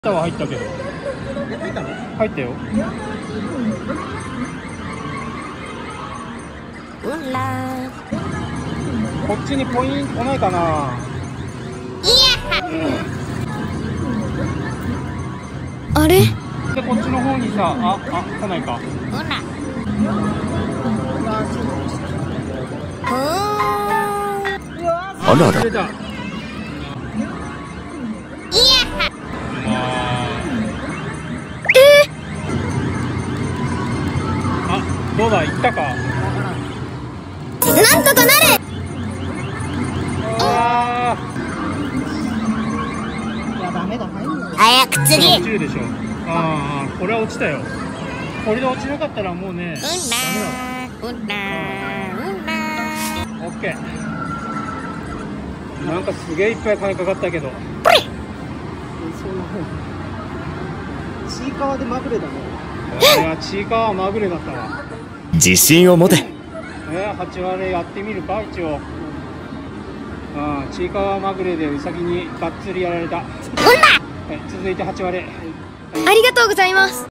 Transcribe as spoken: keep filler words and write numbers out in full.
は入ったけど。 え、入ったの？ 入ったよ。 うらこっちにポイント来ないかな。 いや、うん、あれでこっちの方にさ、あ、あ、来ないか。 ほらあら出た。どうだ、行ったか。 なんとかなれ。 あー、いやダメだ、入んない。 早く次。 落ちるでしょ。ああ、これは落ちたよ。これで落ちなかったらもうね、ダメだ。 うんなうんな。 オッケー。なんかすげえいっぱい金かかったけど。 そんな方。ちいかわでまぐれだね。 いや、ちいかわまぐれだったわ。 自信を持て。 えー、はち割やってみるか、一応。ああ、ちいかわまぐれでうさぎにがっつりやられた。はい、続いてはち割。 ありがとうございます。